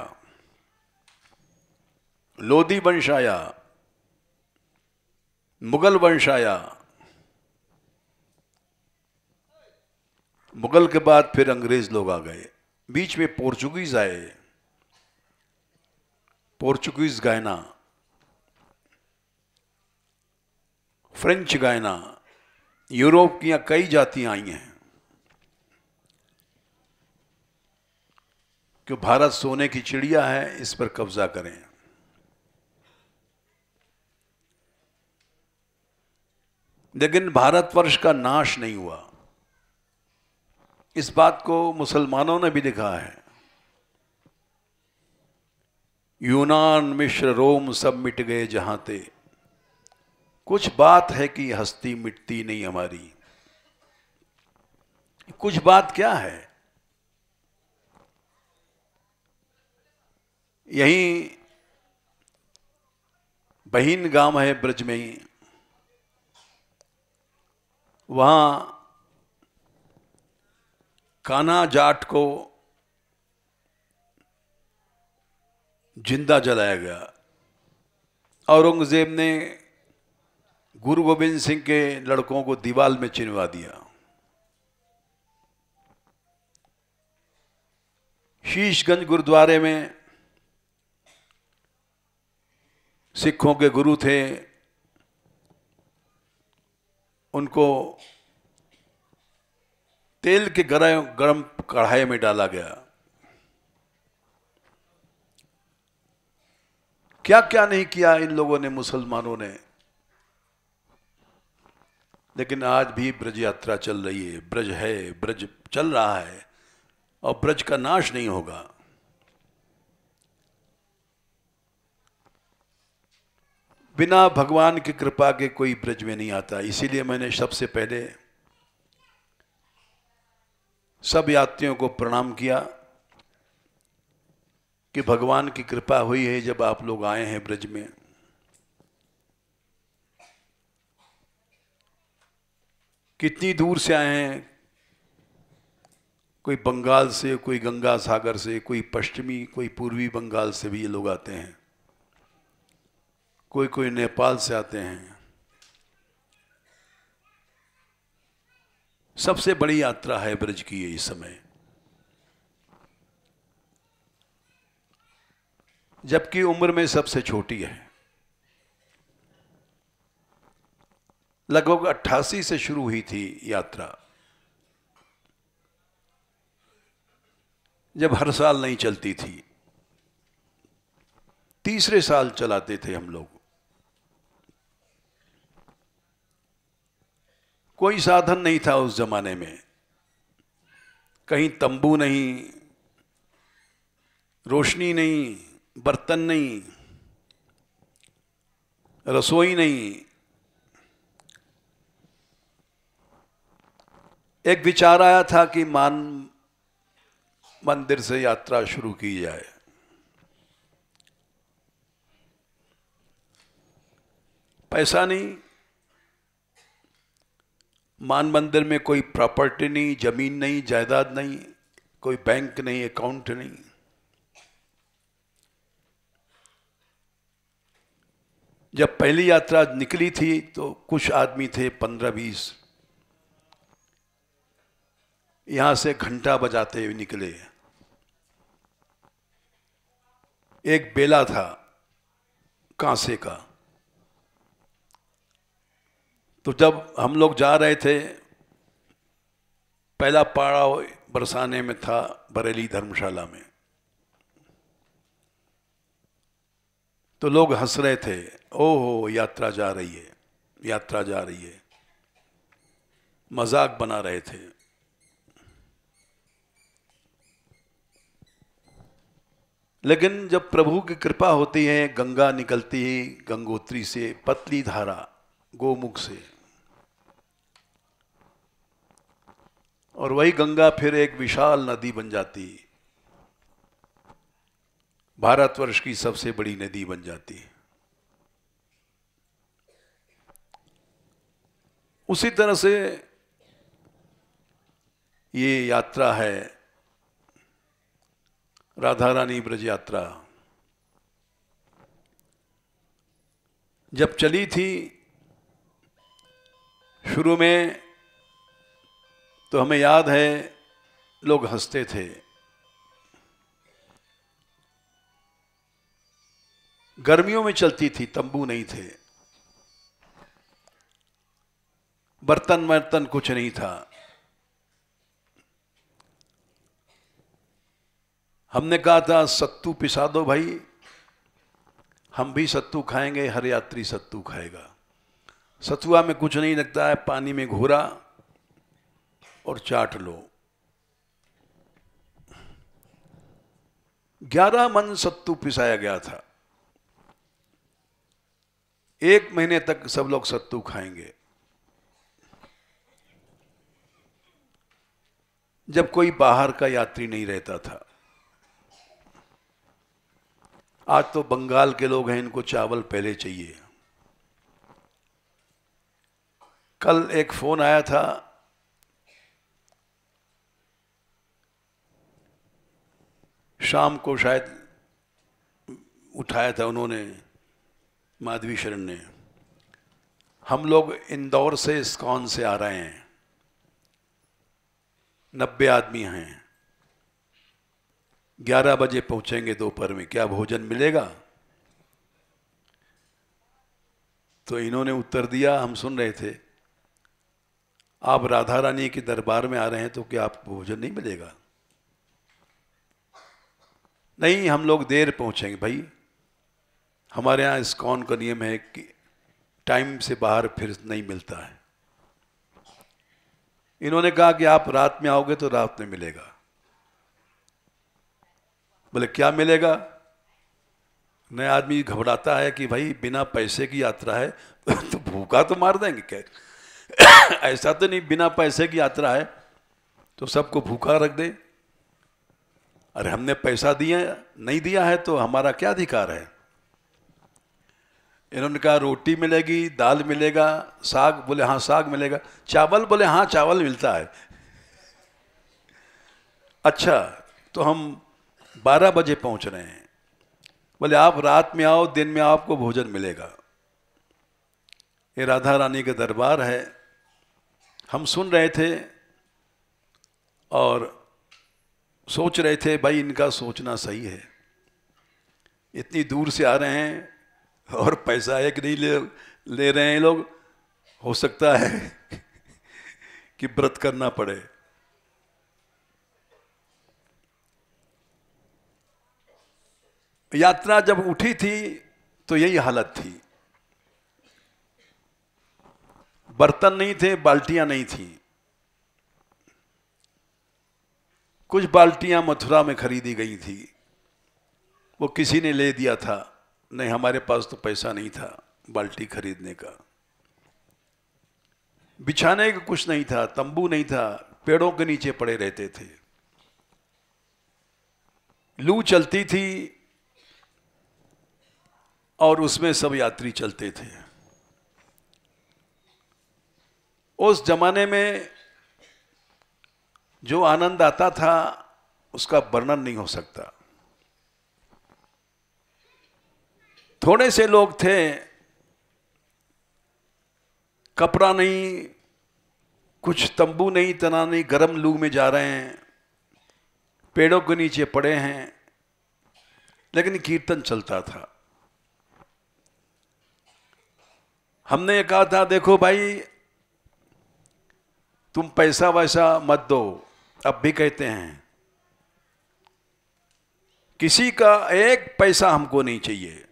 लोधी वंश आया, मुगल वंश आया। मुगल के बाद फिर अंग्रेज लोग आ गए, बीच में पोर्चुगीज आए, पोर्चुगीज गायना, फ्रेंच गायना, यूरोप की कई जातियां आई हैं। कि भारत सोने की चिड़िया है, इस पर कब्जा करें। लेकिन भारतवर्ष का नाश नहीं हुआ। इस बात को मुसलमानों ने भी लिखा है। यूनान मिस्र रोम सब मिट गए जहां ते, कुछ बात है कि हस्ती मिटती नहीं हमारी। कुछ बात क्या है? यहीं बहीन गांव है ब्रज में ही, वहां कान्हा जाट को जिंदा जलाया गया। औरंगजेब ने गुरु गोविंद सिंह के लड़कों को दीवाल में चिनवा दिया। शीशगंज गुरुद्वारे में सिखों के गुरु थे, उनको तेल के गरम कढ़ाई में डाला गया। क्या क्या नहीं किया इन लोगों ने, मुसलमानों ने। लेकिन आज भी ब्रज यात्रा चल रही है, ब्रज है, ब्रज चल रहा है और ब्रज का नाश नहीं होगा। बिना भगवान की कृपा के कोई ब्रज में नहीं आता। इसीलिए मैंने सबसे पहले सब यात्रियों को प्रणाम किया कि भगवान की कृपा हुई है जब आप लोग आए हैं ब्रज में। कितनी दूर से आए हैं, कोई बंगाल से, कोई गंगा सागर से, कोई पश्चिमी, कोई पूर्वी बंगाल से भी ये लोग आते हैं, कोई कोई नेपाल से आते हैं। सबसे बड़ी यात्रा है ब्रज की ये इस समय। जबकि उम्र में सबसे छोटी है। लगभग अट्ठासी से शुरू हुई थी यात्रा, जब हर साल नहीं चलती थी। तीसरे साल चलाते थे हम लोग। कोई साधन नहीं था उस जमाने में, कहीं तंबू नहीं, रोशनी नहीं, बर्तन नहीं, रसोई नहीं। एक विचार आया था कि मान मंदिर से यात्रा शुरू की जाए। पैसा नहीं, मान मंदिर में कोई प्रॉपर्टी नहीं, जमीन नहीं, जायदाद नहीं, कोई बैंक नहीं, अकाउंट नहीं। जब पहली यात्रा निकली थी तो कुछ आदमी थे, पंद्रह बीस, यहां से घंटा बजाते हुए निकले। एक बेला था कांसे का। तो जब हम लोग जा रहे थे पहला पड़ाव बरसाने में था, बरेली धर्मशाला में। तो लोग हंस रहे थे, ओहो यात्रा जा रही है, यात्रा जा रही है, मजाक बना रहे थे। लेकिन जब प्रभु की कृपा होती है, गंगा निकलती है गंगोत्री से, पतली धारा गोमुख से, और वही गंगा फिर एक विशाल नदी बन जाती, भारतवर्ष की सबसे बड़ी नदी बन जाती है। उसी तरह से ये यात्रा है राधा रानी ब्रज यात्रा। जब चली थी शुरू में, तो हमें याद है लोग हंसते थे। गर्मियों में चलती थी, तंबू नहीं थे, बर्तन वर्तन कुछ नहीं था। हमने कहा था सत्तू पिसा दो भाई, हम भी सत्तू खाएंगे, हर यात्री सत्तू खाएगा। सतुआ में कुछ नहीं लगता है, पानी में घोरा और चाट लो। ग्यारह मन सत्तू पिसाया गया था। एक महीने तक सब लोग सत्तू खाएंगे। जब कोई बाहर का यात्री नहीं रहता था। आज तो बंगाल के लोग हैं, इनको चावल पहले चाहिए। कल एक फोन आया था, शाम को शायद उठाया था उन्होंने, माधवी शरण ने। हम लोग इंदौर से इस्कॉन से आ रहे हैं, नब्बे आदमी हैं, ग्यारह बजे पहुंचेंगे दोपहर में, क्या भोजन मिलेगा? तो इन्होंने उत्तर दिया, हम सुन रहे थे, आप राधा रानी के दरबार में आ रहे हैं तो क्या आपको भोजन नहीं मिलेगा? नहीं, हम लोग देर पहुंचेंगे भाई, हमारे यहाँ इस्कॉन का नियम है कि टाइम से बाहर फिर नहीं मिलता है। इन्होंने कहा कि आप रात में आओगे तो रात में मिलेगा। बोले क्या मिलेगा? नए आदमी घबराता है कि भाई बिना पैसे की यात्रा है तो भूखा तो मार देंगे क्या? ऐसा तो नहीं बिना पैसे की यात्रा है तो सबको भूखा रख दे। अरे हमने पैसा दिया नहीं दिया है तो हमारा क्या अधिकार है? इन्होंने कहा रोटी मिलेगी, दाल मिलेगा, साग, बोले हाँ साग मिलेगा, चावल, बोले हाँ चावल मिलता है। अच्छा, तो हम बारह बजे पहुंच रहे हैं। बोले आप रात में आओ, दिन में आपको भोजन मिलेगा। ये राधा रानी का दरबार है। हम सुन रहे थे और सोच रहे थे भाई इनका सोचना सही है, इतनी दूर से आ रहे हैं और पैसा एक नहीं ले ले रहे हैं लोग, हो सकता है कि व्रत करना पड़े। यात्रा जब उठी थी तो यही हालत थी, बर्तन नहीं थे, बाल्टियां नहीं थी। कुछ बाल्टियां मथुरा में खरीदी गई थी, वो किसी ने ले दिया था, नहीं हमारे पास तो पैसा नहीं था बाल्टी खरीदने का। बिछाने का कुछ नहीं था, तंबू नहीं था, पेड़ों के नीचे पड़े रहते थे। लू चलती थी और उसमें सब यात्री चलते थे। उस जमाने में जो आनंद आता था उसका वर्णन नहीं हो सकता। थोड़े से लोग थे, कपड़ा नहीं, कुछ तंबू नहीं तना नहीं, गर्म लू में जा रहे हैं, पेड़ों के नीचे पड़े हैं, लेकिन कीर्तन चलता था। हमने कहा था देखो भाई तुम पैसा वैसा मत दो, अब भी कहते हैं किसी का एक पैसा हमको नहीं चाहिए।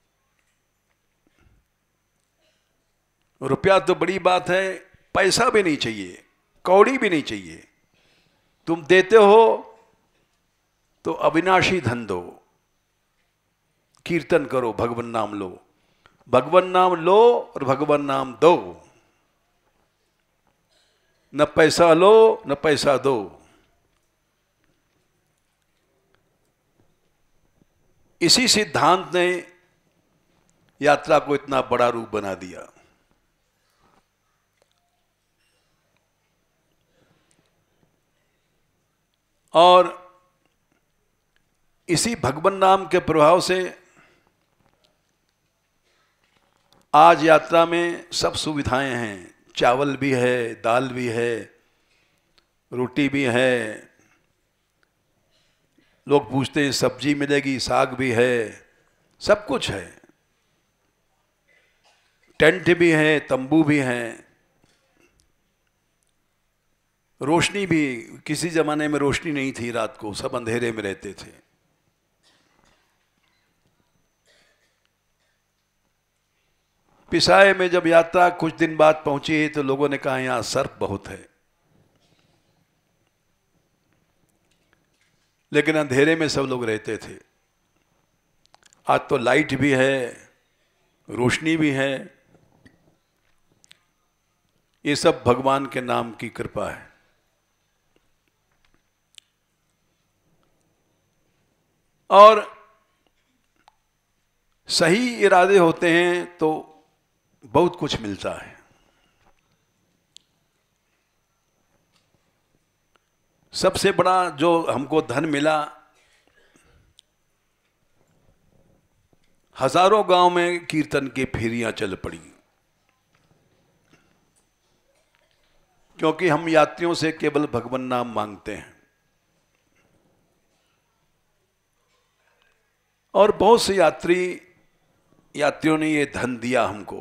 रुपया तो बड़ी बात है, पैसा भी नहीं चाहिए, कौड़ी भी नहीं चाहिए। तुम देते हो तो अविनाशी धन दो, कीर्तन करो, भगवान नाम लो, भगवान नाम लो और भगवान नाम दो। न पैसा लो न पैसा दो। इसी सिद्धांत ने यात्रा को इतना बड़ा रूप बना दिया। और इसी भगवान नाम के प्रभाव से आज यात्रा में सब सुविधाएं हैं। चावल भी है, दाल भी है, रोटी भी है। लोग पूछते हैं सब्जी मिलेगी, साग भी है, सब कुछ है। टेंट भी है, तंबू भी है, रोशनी भी। किसी जमाने में रोशनी नहीं थी, रात को सब अंधेरे में रहते थे। पिसाए में जब यात्रा कुछ दिन बाद पहुंची तो लोगों ने कहा यहां सर्प बहुत है, लेकिन अंधेरे में सब लोग रहते थे। आज तो लाइट भी है, रोशनी भी है। ये सब भगवान के नाम की कृपा है। और सही इरादे होते हैं तो बहुत कुछ मिलता है। सबसे बड़ा जो हमको धन मिला, हजारों गांव में कीर्तन की फेरियां चल पड़ी, क्योंकि हम यात्रियों से केवल भगवान नाम मांगते हैं। और बहुत से यात्री यात्रियों ने ये धन दिया हमको।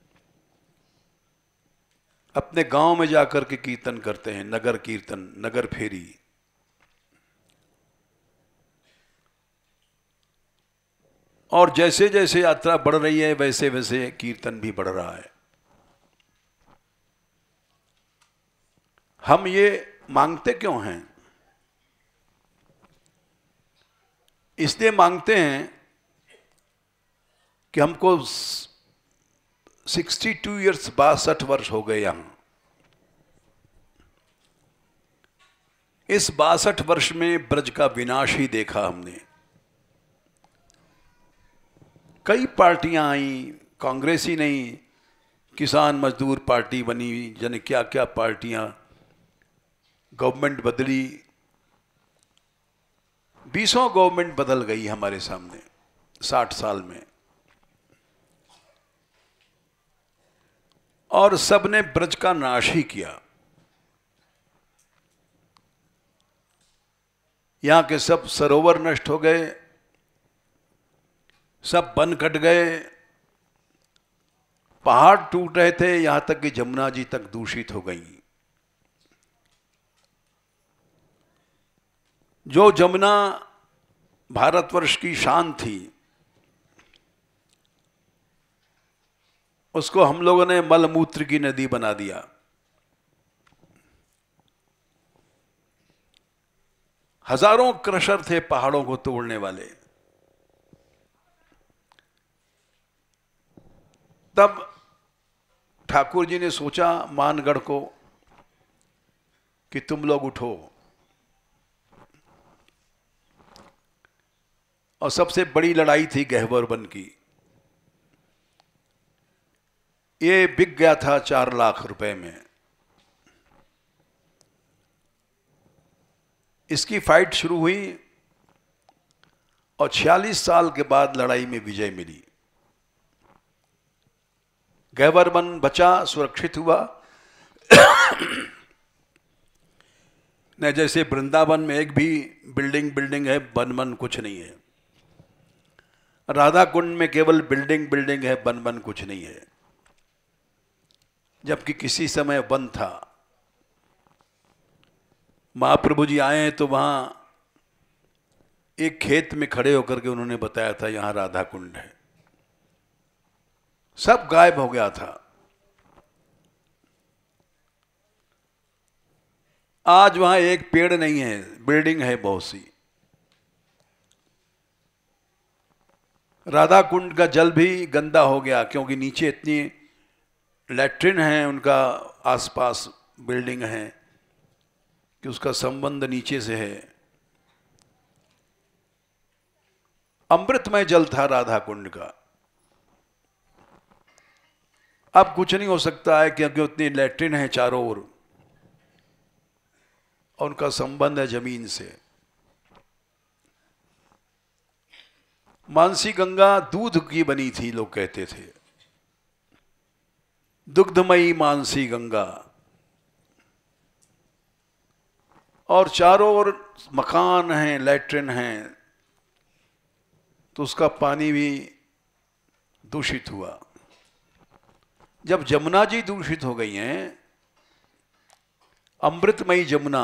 अपने गांव में जाकर के कीर्तन करते हैं, नगर कीर्तन, नगर फेरी। और जैसे जैसे यात्रा बढ़ रही है वैसे वैसे कीर्तन भी बढ़ रहा है। हम ये मांगते क्यों हैं? इसलिए मांगते हैं कि हमको सिक्सटी टू ईयर्स बासठ वर्ष हो गए यहां। इस बासठ वर्ष में ब्रज का विनाश ही देखा हमने। कई पार्टियां आई, कांग्रेस ही नहीं, किसान मजदूर पार्टी बनी, जन क्या क्या पार्टियां, गवर्नमेंट बदली, बीसों गवर्नमेंट बदल गई हमारे सामने साठ साल में। और सबने ब्रज का नाश ही किया। यहां के सब सरोवर नष्ट हो गए, सब वन कट गए, पहाड़ टूट रहे थे, यहां तक कि जमुना जी तक दूषित हो गई। जो जमुना भारतवर्ष की शान थी, उसको हम लोगों ने मलमूत्र की नदी बना दिया। हजारों क्रशर थे पहाड़ों को तोड़ने वाले। तब ठाकुर जी ने सोचा मानगढ़ को कि तुम लोग उठो। और सबसे बड़ी लड़ाई थी गहवर वन की। ये बिक गया था चार लाख रुपए में। इसकी फाइट शुरू हुई और छियालीस साल के बाद लड़ाई में विजय मिली। गहवर वन बचा, सुरक्षित हुआ। न जैसे वृंदावन में एक भी बिल्डिंग बिल्डिंग है, वन वन कुछ नहीं है। राधा कुंड में केवल बिल्डिंग बिल्डिंग है, वन वन कुछ नहीं है। जबकि किसी समय वन था। महाप्रभु जी आए हैं तो वहाँ एक खेत में खड़े होकर के उन्होंने बताया था यहाँ राधा कुंड है। सब गायब हो गया था। आज वहाँ एक पेड़ नहीं है, बिल्डिंग है बहुत सी। राधा कुंड का जल भी गंदा हो गया क्योंकि नीचे इतनी लैट्रिन है, उनका आसपास बिल्डिंग है कि उसका संबंध नीचे से है। अमृतमय जल था राधा कुंड का। अब कुछ नहीं हो सकता है क्योंकि उतनी लैट्रिन है चारों ओर और उनका संबंध है जमीन से। मानसी गंगा दूध की बनी थी, लोग कहते थे, दुग्धमयी मानसी गंगा। और चारों ओर मकान हैं, लैट्रिन हैं, तो उसका पानी भी दूषित हुआ। जब जमुना जी दूषित हो गई हैं, अमृतमयी जमुना,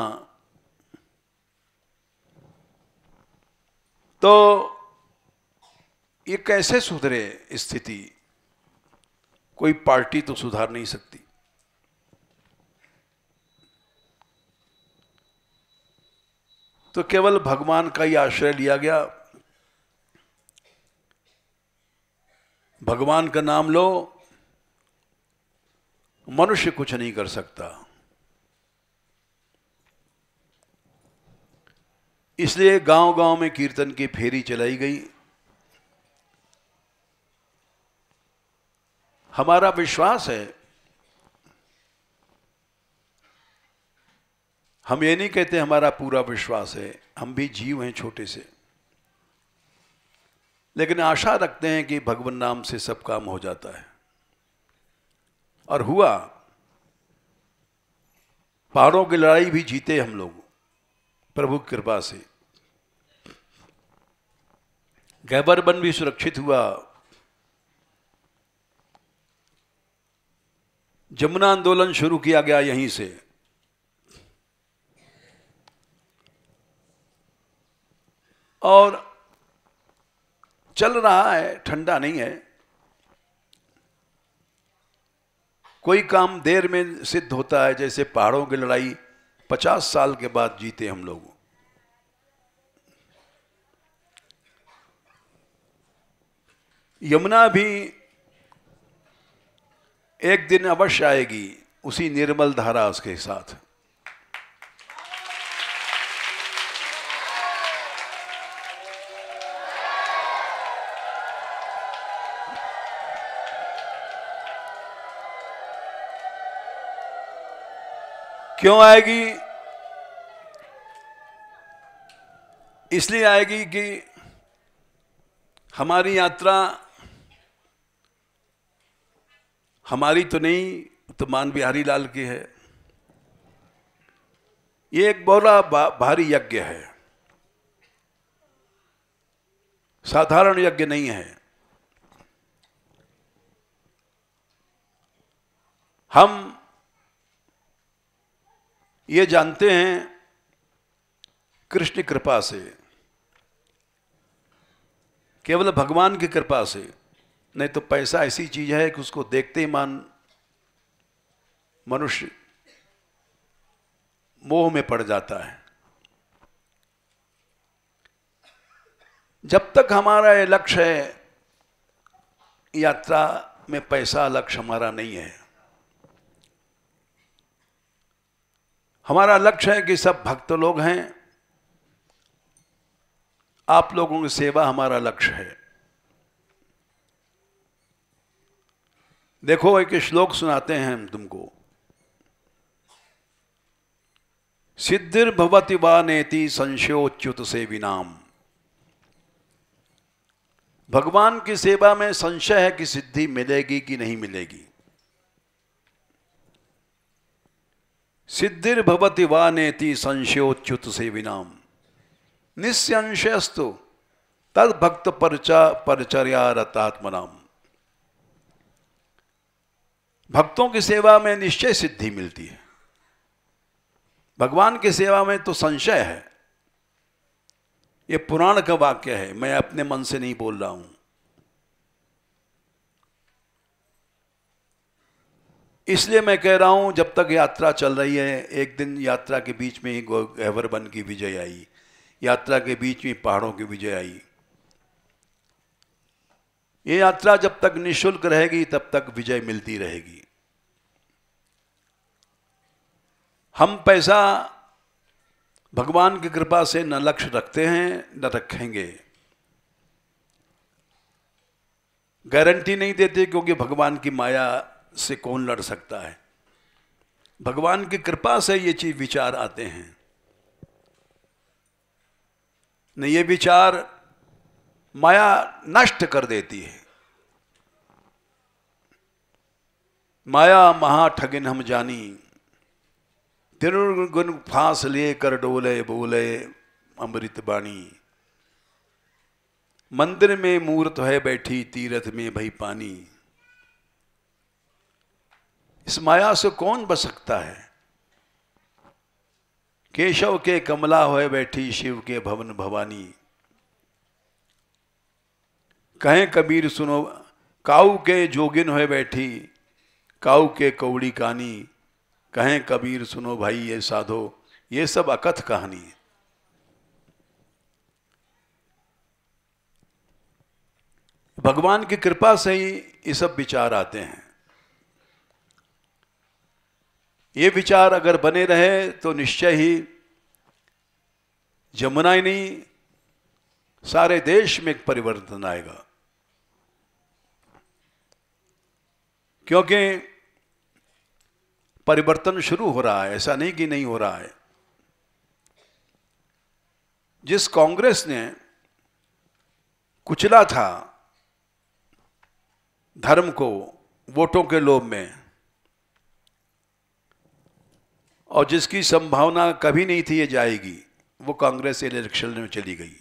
तो ये कैसे सुधरे स्थिति? कोई पार्टी तो सुधार नहीं सकती। तो केवल भगवान का ही आश्रय लिया गया। भगवान का नाम लो, मनुष्य कुछ नहीं कर सकता। इसलिए गांव-गांव में कीर्तन की फेरी चलाई गई। हमारा विश्वास है, हम ये नहीं कहते हमारा पूरा विश्वास है, हम भी जीव हैं छोटे से, लेकिन आशा रखते हैं कि भगवान नाम से सब काम हो जाता है। और हुआ। पहाड़ों की लड़ाई भी जीते हम लोग प्रभु की कृपा से। गैबर वन भी सुरक्षित हुआ। जमुना आंदोलन शुरू किया गया यहीं से। और चल रहा है, ठंडा नहीं है। कोई काम देर में सिद्ध होता है, जैसे पहाड़ों की लड़ाई पचास साल के बाद जीते हम लोग। यमुना भी एक दिन अवश्य आएगी, उसी निर्मल धारा उसके साथ। क्यों आएगी? इसलिए आएगी कि हमारी यात्रा हमारी तो नहीं, तो मान बिहारी लाल की है। ये एक बड़ा भारी यज्ञ है, साधारण यज्ञ नहीं है। हम ये जानते हैं कृष्ण कृपा से, केवल भगवान की कृपा से। नहीं तो पैसा ऐसी चीज है कि उसको देखते ही मान मनुष्य मोह में पड़ जाता है। जब तक हमारा ये लक्ष्य है, यात्रा में पैसा लक्ष्य हमारा नहीं है। हमारा लक्ष्य है कि सब भक्त लोग हैं, आप लोगों की सेवा हमारा लक्ष्य है। देखो, एक श्लोक सुनाते हैं हम तुमको। सिद्धिर्भवति वा नेति संशयोच्युत सेविनाम। भगवान की सेवा में संशय है कि सिद्धि मिलेगी कि नहीं मिलेगी। सिद्धिर्भवति वा नेति संशयोच्युत सेविनाम निस्संशयस्तु तद भक्त परचा परचर्या रतात्मनाम। भक्तों की सेवा में निश्चय सिद्धि मिलती है। भगवान की सेवा में तो संशय है। ये पुराण का वाक्य है, मैं अपने मन से नहीं बोल रहा हूं। इसलिए मैं कह रहा हूं, जब तक यात्रा चल रही है, एक दिन यात्रा के बीच में ही गह्वर वन की विजय आई, यात्रा के बीच में पहाड़ों की विजय आई। ये यात्रा जब तक निःशुल्क रहेगी तब तक विजय मिलती रहेगी। हम पैसा भगवान की कृपा से न लक्ष्य रखते हैं न रखेंगे, गारंटी नहीं देते, क्योंकि भगवान की माया से कौन लड़ सकता है। भगवान की कृपा से ये चीज विचार आते हैं, न ये विचार माया नष्ट कर देती है। माया महा ठगिन हम जानी, तिरुगुण फांस लिए कर डोले बोले अमृत बाणी। मंदिर में मूर्त है बैठी, तीर्थ में भई पानी। इस माया से कौन बच सकता है। केशव के कमला होए बैठी, शिव के भवन भवानी। कहें कबीर सुनो, काऊ के जोगिन होए बैठी, काऊ के कौड़ी कहानी। कहें कबीर सुनो भाई ये साधो, ये सब अकथ कहानी है। भगवान की कृपा से ही ये सब विचार आते हैं। ये विचार अगर बने रहे तो निश्चय ही जमुना ही नहीं, सारे देश में एक परिवर्तन आएगा। क्योंकि परिवर्तन शुरू हो रहा है, ऐसा नहीं कि नहीं हो रहा है। जिस कांग्रेस ने कुचला था धर्म को वोटों के लोभ में, और जिसकी संभावना कभी नहीं थी ये जाएगी, वो कांग्रेस इलेक्शन में चली गई।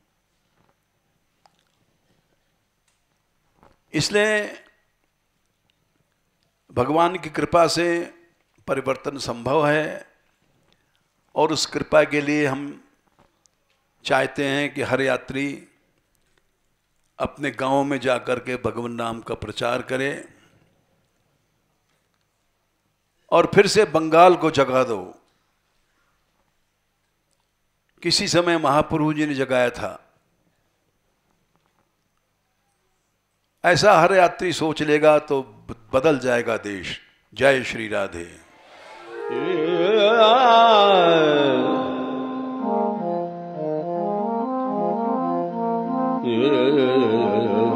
इसलिए भगवान की कृपा से परिवर्तन संभव है, और उस कृपा के लिए हम चाहते हैं कि हर यात्री अपने गांव में जाकर के भगवान नाम का प्रचार करे, और फिर से बंगाल को जगा दो। किसी समय महाप्रभु जी ने जगाया था, ऐसा हर यात्री सोच लेगा तो बदल जाएगा देश। जय श्री राधे। Yeah.